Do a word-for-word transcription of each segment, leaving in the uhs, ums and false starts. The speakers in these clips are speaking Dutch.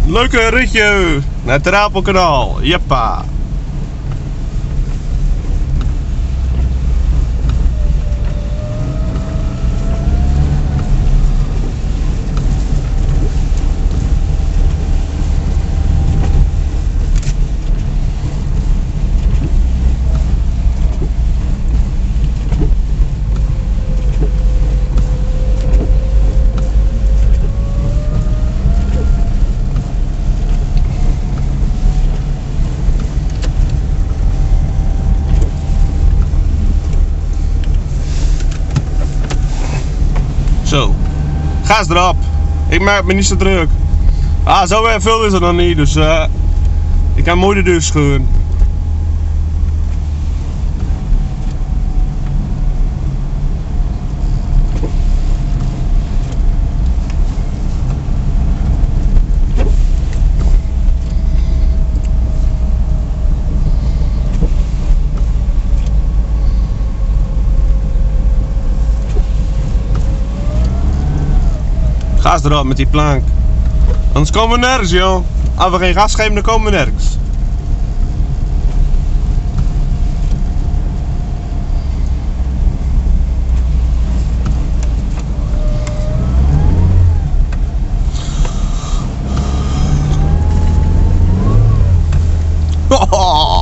Leuke ritje naar het Rapelkanaal. Jeppa. Zo, gas erop. Ik maak me niet zo druk. Ah, zo veel is er nog niet, dus uh, ik kan mooi de deur scheuren. Gas erop met die plank. Anders komen we nergens, joh. Als we geen gas geven, dan komen we nergens. Oh.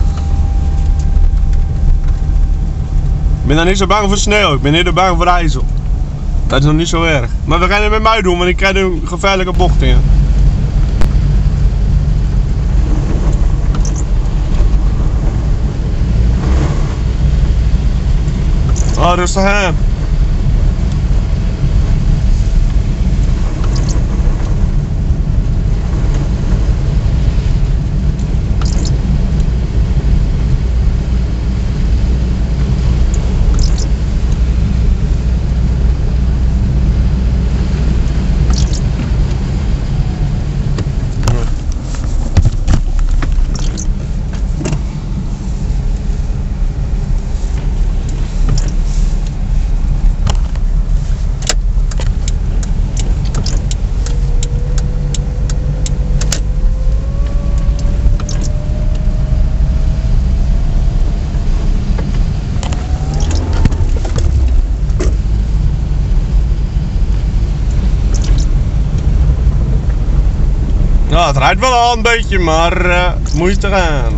Ik ben dan niet zo bang voor sneeuw, ik ben eerder bang voor ijzel. Dat is nog niet zo erg. Maar we gaan het met mij doen, want ik krijg een gevaarlijke bocht in. Oh, rustig aan. Nou, het rijdt wel al een beetje, maar uh, moet je gaan.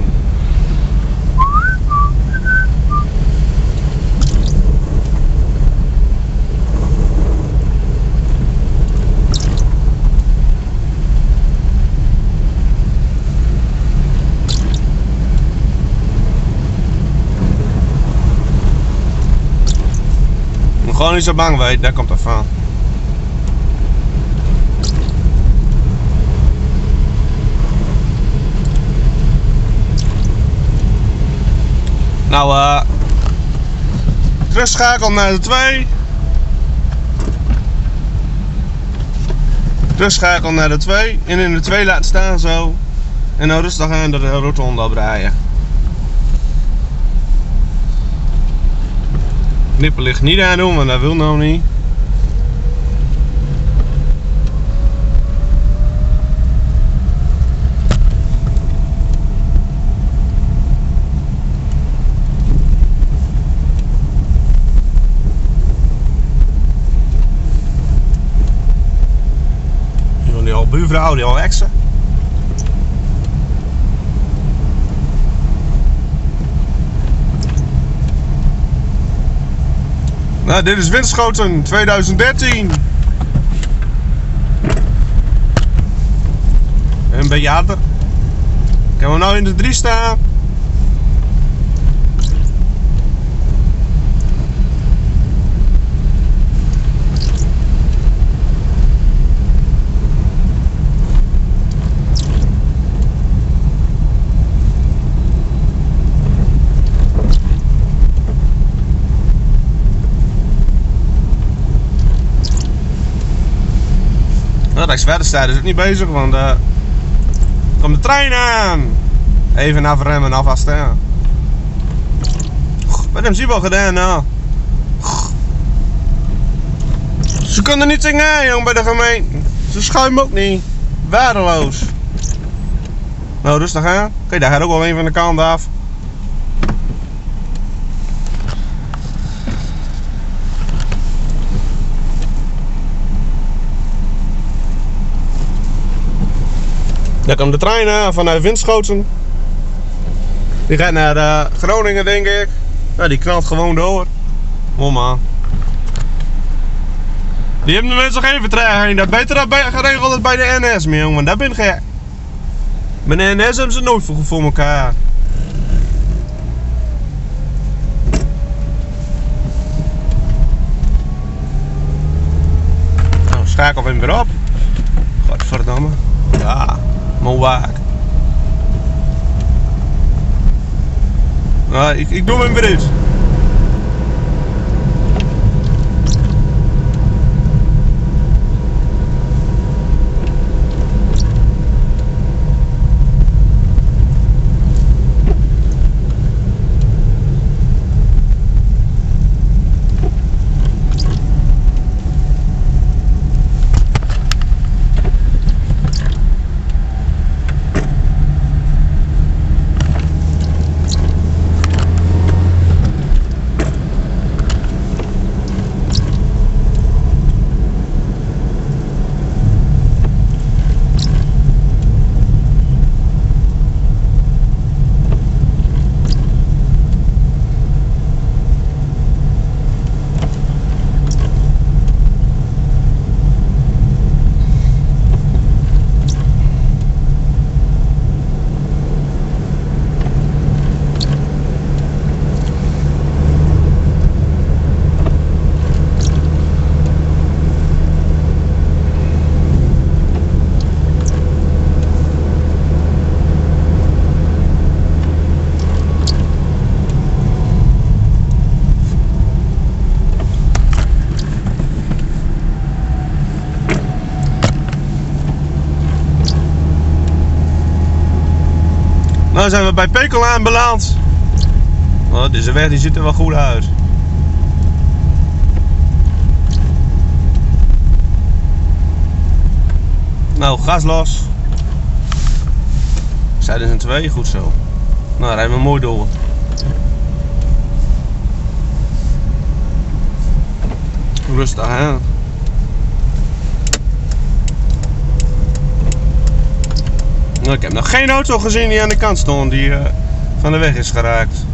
Gewoon niet zo bang wezen, daar komt het van. Nou, uh, terugschakelen naar de twee. Terugschakelen naar de twee. En in de twee laten staan zo. En dan rustig aan de rotonde oprijden. Knipperlicht niet aan doen, want dat wil nou niet. Buurvrouw die al exen. Nou, dit is Winschoten twintig dertien. Een beetje harder. Kunnen we nou in de drie staan? Nou, Rijkswaterstaat is ook niet bezig, want uh, er komt de trein aan. Even afremmen en alvast staan. Wat hebben ze wel gedaan nou? Ze kunnen niet tegen aan, jong, bij de gemeente. Ze schuimen ook niet. waardeloos. Nou, rustig aan. Oké, daar gaat ook wel een van de kant af. Daar komt de trein uh, vanuit Winschoten. Die gaat naar uh, Groningen, denk ik. Nou, die knalt gewoon door. Oh man. Die hebben de mensen geen vertraging. Dat beter dan bij, geregeld als bij de N S, man, jongen. Dat ben ik gek. Bij de N S hebben ze nooit voor, voor elkaar. Nou, schakel hem weer op. Godverdamme. Ja, mooi waak. Nou, ik, ik doe hem weer uit. Nou zijn we bij Pekel aanbeland. Oh, deze weg die ziet er wel goed uit. Nou, gas los. Zijden zijn twee, goed zo. Nou, rijden we mooi door. Rustig, hè. Nou, ik heb nog geen auto gezien die aan de kant stond, die uh, van de weg is geraakt.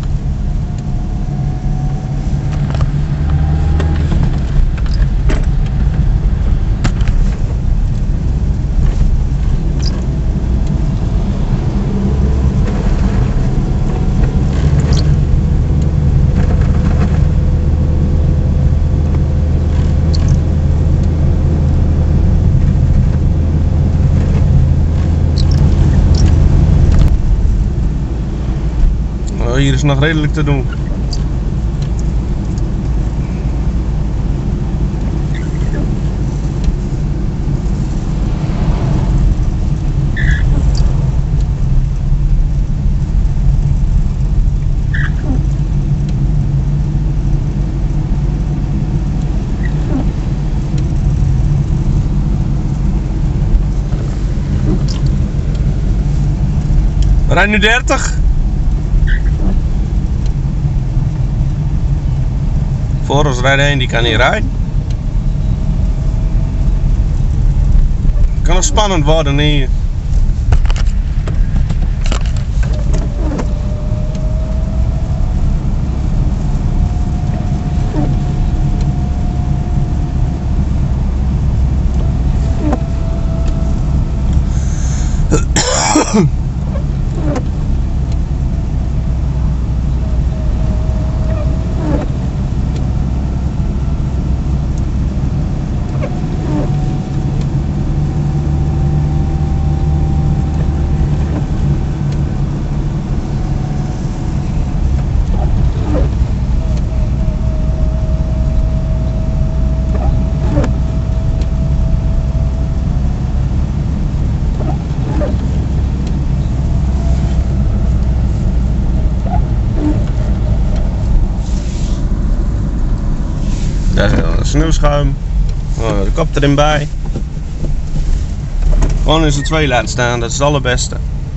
Hier is nog redelijk te doen. We rijden nu dertig. Voor ons rijden heen, die kan niet rijden. Het kan nog spannend worden hier. Daar is sneeuwschuim. Oh, de kop erin bij. Gewoon in z'n twee laten staan, dat is het allerbeste.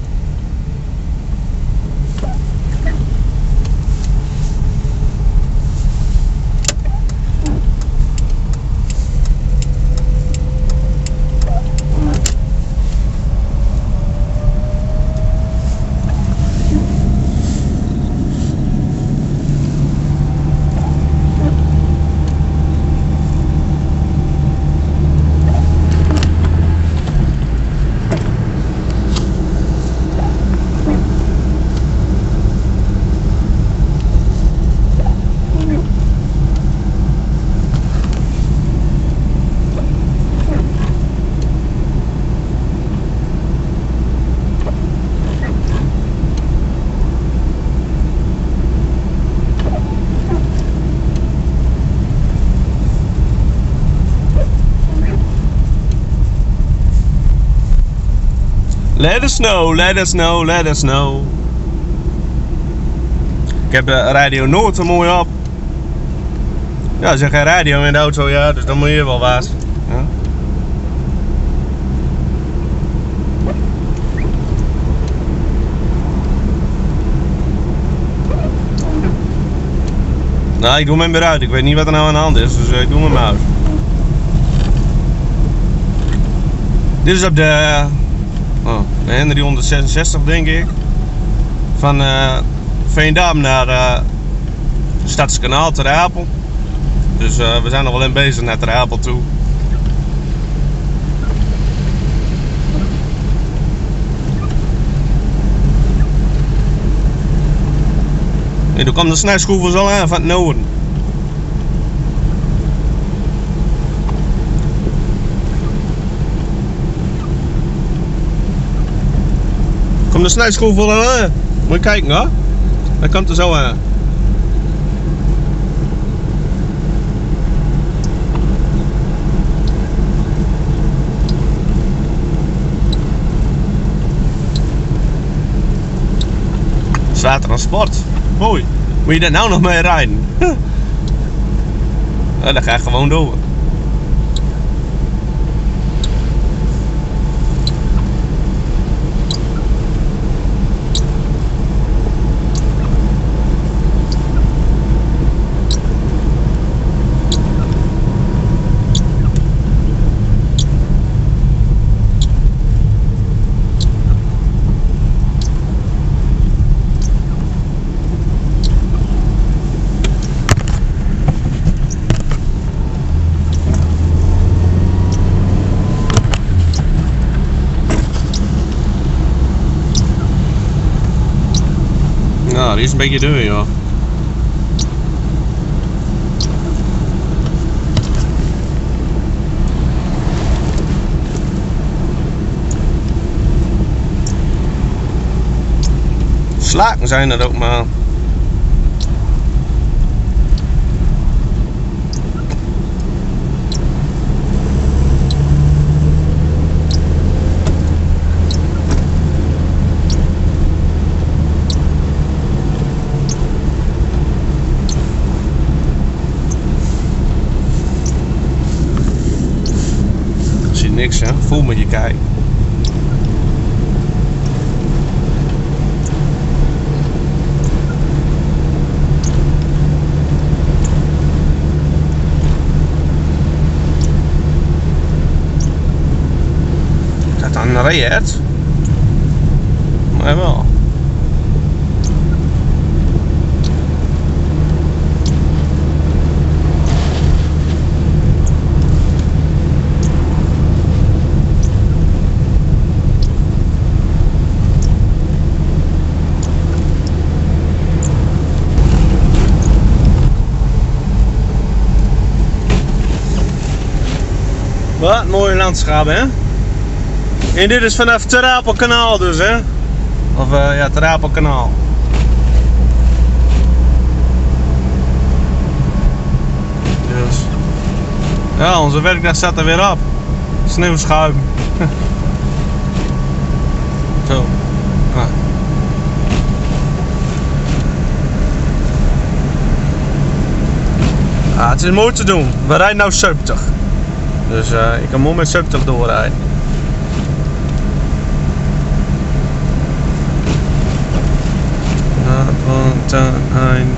Let us know, let us know, let us know. Ik heb de Radio Noord er mooi op. Ja, er zit geen radio in de auto, ja, dus dan moet je wel wat. Ja. Nou, ik doe hem weer uit. Ik weet niet wat er nou aan de hand is, dus ik doe hem uit. Dit is op de... Oh, de Henry honderdzesenzestig denk ik. Van uh, Veendam naar uh, Stadskanaal ter Apel. Dus uh, we zijn nog wel in bezig naar ter Apel toe. Nee, dan komt de snijschroeven al aan van het noorden. Kom de snijschroef wel aan. Moet je kijken hoor. Dat komt er zo aan. Zwaar transport. Mooi. Moet je daar nou nog mee rijden? Ja, dat ga ik gewoon door. Nou, die is een beetje duur, joh. Slaken zijn dat ook maar. Niks, hè? Voel met je kijk. Dat dan rijdt? Maar wel. Wat een mooie landschap, hè? En dit is vanaf Ter Apelkanaal dus, hè? Of uh, ja, Ter Apelkanaal. Dus. Ja, onze werkdag staat er weer op. Sneeuwschuim. Zo. Ah. Ah, het is mooi te doen. We rijden nou zeventig. Dus uh, ik kan mooi met zeventig doorrijden.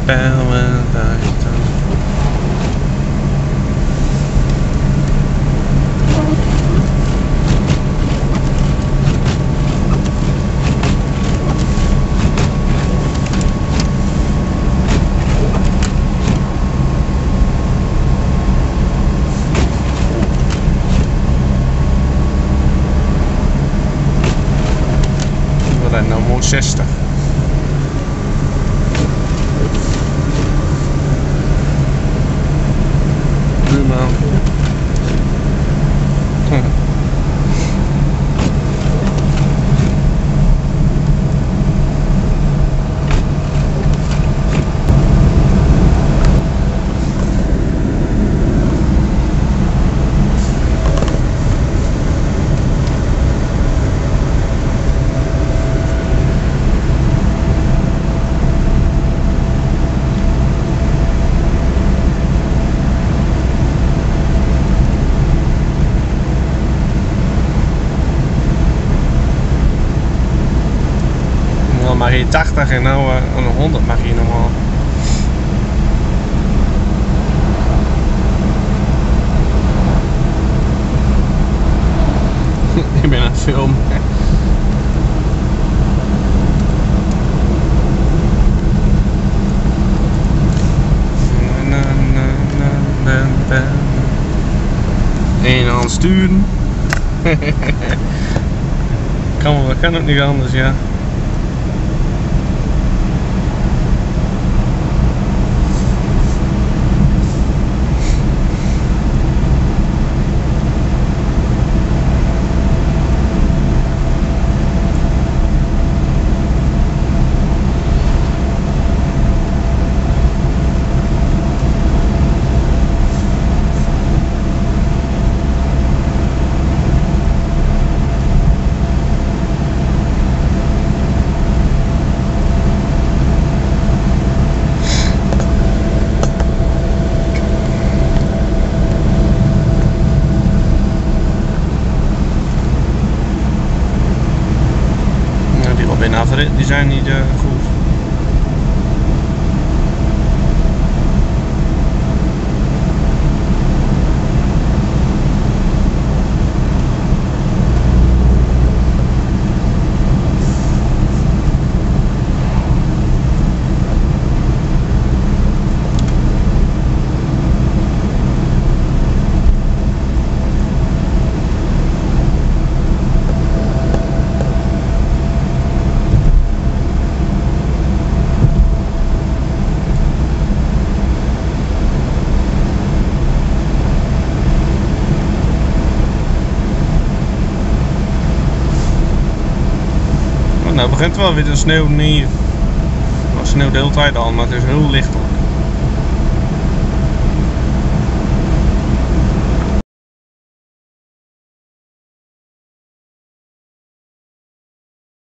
Nou moet zestig. Buurman. Mag je tachtig en nou uh, een honderd mag je normaal. Ik ben aan het filmen. Eén aan het sturen. kan, kan ook niet anders, ja. Die zijn niet uh, goed. Nou, het begint wel weer te sneeuwen hier. Het sneeuwt de hele tijd al, maar het is heel lichtelijk.